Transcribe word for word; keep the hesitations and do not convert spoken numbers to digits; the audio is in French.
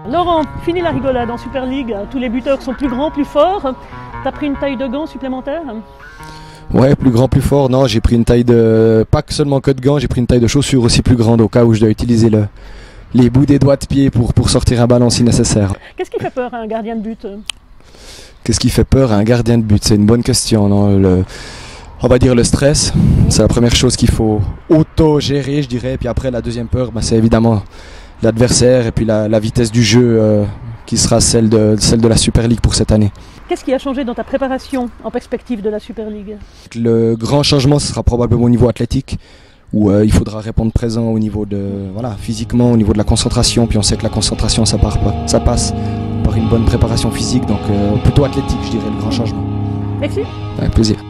Laurent, fini la rigolade en Super League. Tous les buteurs sont plus grands, plus forts. T'as pris une taille de gants supplémentaire? Ouais, plus grand, plus fort. Non, j'ai pris une taille de... Pas que seulement que de gants, j'ai pris une taille de chaussures aussi plus grande au cas où je dois utiliser le... les bouts des doigts de pied pour, pour sortir un ballon si nécessaire. Qu'est-ce qui fait peur à un gardien de but? Qu'est-ce qui fait peur à un gardien de but? C'est une bonne question. Non le... On va dire le stress. C'est la première chose qu'il faut auto-gérer, je dirais. Et puis après, la deuxième peur, bah, c'est évidemment l'adversaire et puis la, la vitesse du jeu euh, qui sera celle de, celle de la Super League pour cette année. Qu'est-ce qui a changé dans ta préparation en perspective de la Super League? Le grand changement, ce sera probablement au niveau athlétique, où euh, il faudra répondre présent au niveau de, voilà, physiquement, au niveau de la concentration. Puis on sait que la concentration, ça, part pas, ça passe par une bonne préparation physique, donc euh, plutôt athlétique, je dirais, le grand changement. Merci. Avec plaisir.